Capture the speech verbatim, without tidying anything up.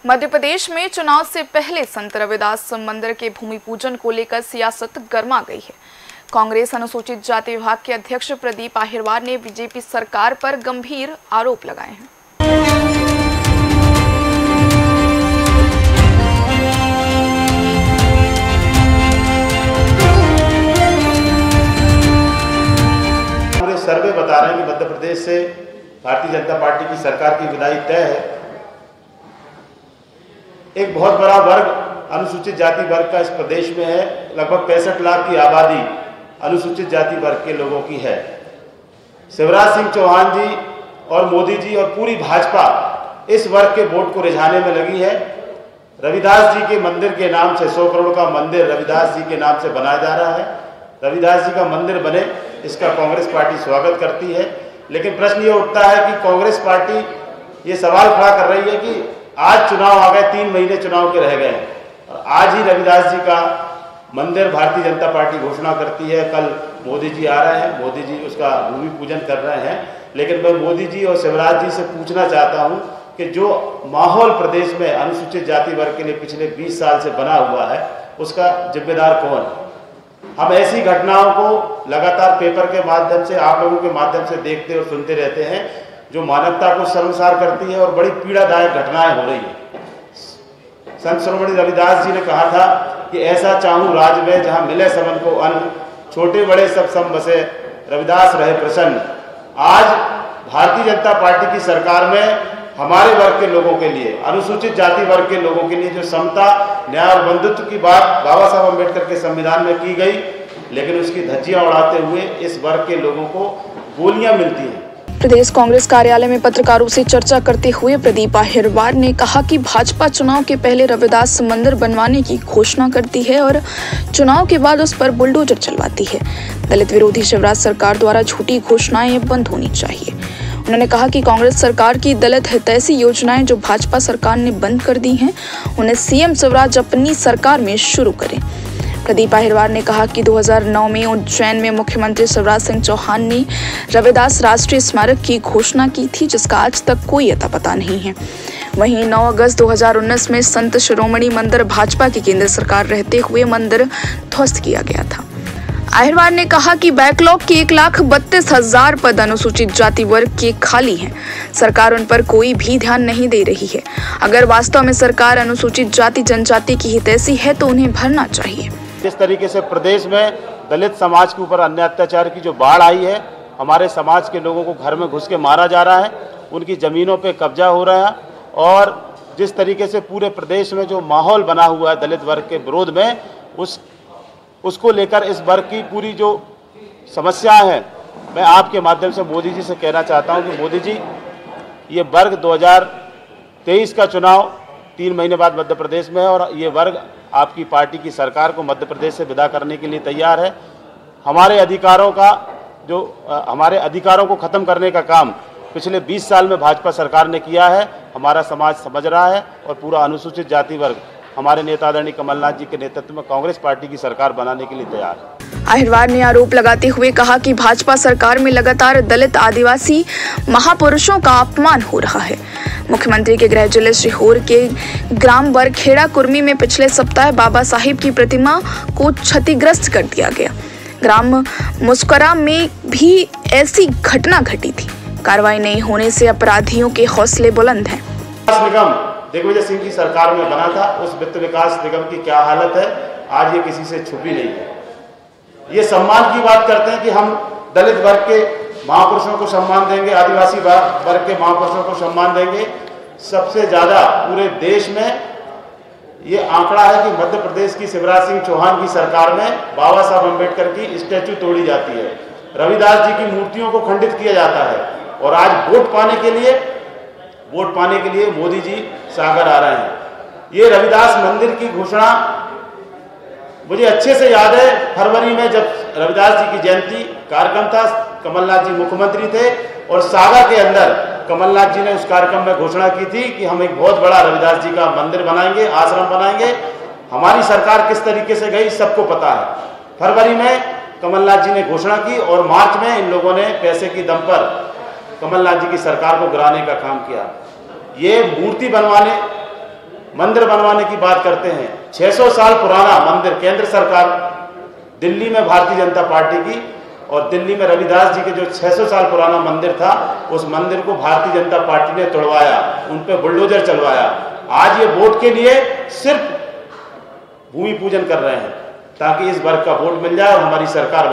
मध्य प्रदेश में चुनाव से पहले संत रविदास मंदिर के भूमि पूजन को लेकर सियासत गर्मा गई है। कांग्रेस अनुसूचित जाति विभाग के अध्यक्ष प्रदीप अहिरवार ने बीजेपी सरकार पर गंभीर आरोप लगाए हैं। पूरे सर्वे बता रहे हैं कि मध्य प्रदेश से भारतीय जनता पार्टी की सरकार की विदाई तय है। एक बहुत बड़ा वर्ग अनुसूचित जाति वर्ग का इस प्रदेश में है। लगभग पैंसठ लाख की आबादी अनुसूचित जाति वर्ग के लोगों की है। शिवराज सिंह चौहान जी और मोदी जी और पूरी भाजपा इस वर्ग के वोट को रिझाने में लगी है। रविदास जी के मंदिर के नाम से सौ करोड़ का मंदिर रविदास जी के नाम से बनाया जा रहा है। रविदास जी का मंदिर बने, इसका कांग्रेस पार्टी स्वागत करती है। लेकिन प्रश्न ये उठता है कि कांग्रेस पार्टी ये सवाल खड़ा कर रही है कि आज चुनाव आ गए, तीन महीने चुनाव के रह गए और आज ही रविदास जी का मंदिर भारतीय जनता पार्टी घोषणा करती है। कल मोदी जी आ रहे हैं, मोदी जी उसका भूमि पूजन कर रहे हैं। लेकिन मैं मोदी जी और शिवराज जी से पूछना चाहता हूं कि जो माहौल प्रदेश में अनुसूचित जाति वर्ग के लिए पिछले बीस साल से बना हुआ है, उसका जिम्मेदार कौन है? हम ऐसी घटनाओं को लगातार पेपर के माध्यम से, आप लोगों के माध्यम से देखते और सुनते रहते हैं, जो मानवता को शर्मसार करती है और बड़ी पीड़ादायक घटनाएं हो रही है। संत शिरोमणि रविदास जी ने कहा था कि ऐसा चाहूं राज में जहां मिले सबन को अन्न, छोटे बड़े सब सम बसे, रविदास रहे प्रसन्न। आज भारतीय जनता पार्टी की सरकार में हमारे वर्ग के लोगों के लिए, अनुसूचित जाति वर्ग के लोगों के लिए जो समता, न्याय और बंधुत्व की बात बाबा साहब अम्बेडकर के संविधान में की गई, लेकिन उसकी धज्जियां उड़ाते हुए इस वर्ग के लोगों को गोलियां मिलती हैं। प्रदेश कांग्रेस कार्यालय में पत्रकारों से चर्चा करते हुए प्रदीप अहिरवार ने कहा कि भाजपा चुनाव के पहले रविदास मंदिर बनवाने की घोषणा करती है और चुनाव के बाद उस पर बुलडोजर चलवाती है। दलित विरोधी शिवराज सरकार द्वारा झूठी घोषणाएं बंद होनी चाहिए। उन्होंने कहा कि कांग्रेस सरकार की दलित हितैषी योजनाएं जो भाजपा सरकार ने बंद कर दी हैं, उन्हें सीएम शिवराज अपनी सरकार में शुरू करें। प्रदीप अहिरवार ने कहा कि दो हज़ार नौ में उज्जैन में मुख्यमंत्री शिवराज सिंह चौहान ने रविदास राष्ट्रीय स्मारक की घोषणा की थी, जिसका आज तक कोई अता पता नहीं है। वहीं नौ अगस्त दो हज़ार उन्नीस में संत शिरोमणि मंदिर भाजपा की केंद्र सरकार रहते हुए मंदिर ध्वस्त किया गया था। अहिरवार ने कहा कि बैकलॉग के एक लाख बत्तीस हजार पद अनुसूचित जाति वर्ग के खाली हैं। सरकार उन पर कोई भी ध्यान नहीं दे रही है। अगर वास्तव में सरकार अनुसूचित जाति जनजाति की हितैषी है तो उन्हें भरना चाहिए। जिस तरीके से प्रदेश में दलित समाज के ऊपर अन्य अत्याचार की जो बाढ़ आई है, हमारे समाज के लोगों को घर में घुस के मारा जा रहा है, उनकी ज़मीनों पे कब्जा हो रहा है और जिस तरीके से पूरे प्रदेश में जो माहौल बना हुआ है दलित वर्ग के विरोध में, उस उसको लेकर इस वर्ग की पूरी जो समस्या है, मैं आपके माध्यम से मोदी जी से कहना चाहता हूं कि मोदी जी, ये वर्ग दो हज़ार तेईस का चुनाव तीन महीने बाद मध्य प्रदेश में है और ये वर्ग आपकी पार्टी की सरकार को मध्य प्रदेश से विदा करने के लिए तैयार है। हमारे अधिकारों का जो आ, हमारे अधिकारों को ख़त्म करने का काम पिछले बीस साल में भाजपा सरकार ने किया है, हमारा समाज समझ रहा है और पूरा अनुसूचित जाति वर्ग हमारे नेता आदरणीय कमलनाथ जी के नेतृत्व में कांग्रेस पार्टी की सरकार बनाने के लिए तैयार है। अहिरवार ने आरोप लगाते हुए कहा कि भाजपा सरकार में लगातार दलित आदिवासी महापुरुषों का अपमान हो रहा है। मुख्यमंत्री के गृह जिले सीहोर के ग्राम बरखेड़ा कुर्मी में पिछले सप्ताह बाबा साहिब की प्रतिमा को क्षतिग्रस्त कर दिया गया। ग्राम मुस्करा में भी ऐसी घटना घटी थी। कार्रवाई नहीं होने से अपराधियों के हौसले बुलंद हैं। दिग्विजय सिंह की सरकार में बना था, उस वित्त विकास निगम की क्या हालत है, आज ये किसी से छुपी नहीं है। ये सम्मान की बात करते हैं कि हम दलित वर्ग के महापुरुषों को सम्मान देंगे, आदिवासी वर्ग के महापुरुषों को सम्मान देंगे। सबसे ज्यादा पूरे देश में ये आंकड़ा है कि मध्य प्रदेश की शिवराज सिंह चौहान की सरकार में बाबा साहब अम्बेडकर की स्टैचू तोड़ी जाती है, रविदास जी की मूर्तियों को खंडित किया जाता है और आज वोट पाने के लिए वोट पाने के लिए मोदी जी सागर आ रहे हैं। ये रविदास मंदिर की घोषणा मुझे अच्छे से याद है, फरवरी में जब रविदास जी की जयंती कार्यक्रम था, कमलनाथ जी मुख्यमंत्री थे और सागर के अंदर कमलनाथ जी ने उस कार्यक्रम में घोषणा की थी कि हम एक बहुत बड़ा रविदास जी का मंदिर बनाएंगे, आश्रम बनाएंगे। हमारी सरकार किस तरीके से गई सबको पता है। फरवरी में कमलनाथ जी ने घोषणा की और मार्च में इन लोगों ने पैसे की दम पर कमलनाथ जी की सरकार को गिराने का काम किया। ये मूर्ति बनवाने मंदिर बनवाने की बात करते हैं। छह सौ साल पुराना मंदिर केंद्र सरकार, दिल्ली में भारतीय जनता पार्टी की और दिल्ली में रविदास जी के जो छह सौ साल पुराना मंदिर था, उस मंदिर को भारतीय जनता पार्टी ने तोड़वाया, उन पे बुलडोजर चलवाया। आज ये वोट के लिए सिर्फ भूमि पूजन कर रहे हैं ताकि इस वर्ग का वोट मिल जाए और हमारी सरकार